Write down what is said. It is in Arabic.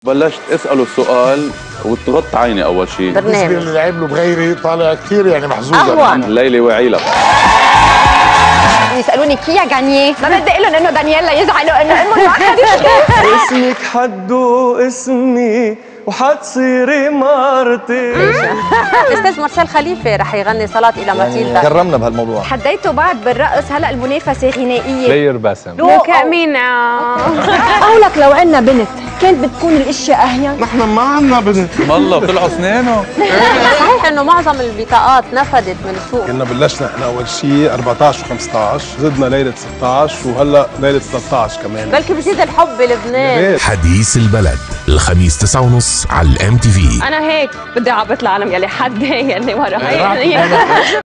بلشت اساله السؤال وتغط عيني اول شيء. بالنسبه اللي لعب له بغيري طالع كثير يعني محظوظ. ليلي وعيلة يسالوني كي غانيي، ما بدي اقول لهم انه دانييلا يزعلوا انه امهم ما اخذت. اسمك حدو اسمي وحتصيري مرتي. الاستاذ مارسيل خليفه رح يغني صلاه الى ماتيلدا. كرمنا بهالموضوع. حديتوا بعض بالرقص، هلا المنافسه غنائيه. لير باسم مين قولك لو عندنا بنت كانت بتكون الاشياء اهين؟ نحن ما عندنا بنت والله طلعوا اسنانه. صحيح انه معظم البطاقات نفدت من السوق. كنا بلشنا احنا اول شيء 14 و15، زدنا ليله 16 وهلا ليله 13 كمان. بلكي بزيد الحب بلبنان. حديث البلد الخميس 9:30 على الMTV. انا هيك بدي اعبط العالم يلي حد يلي ورا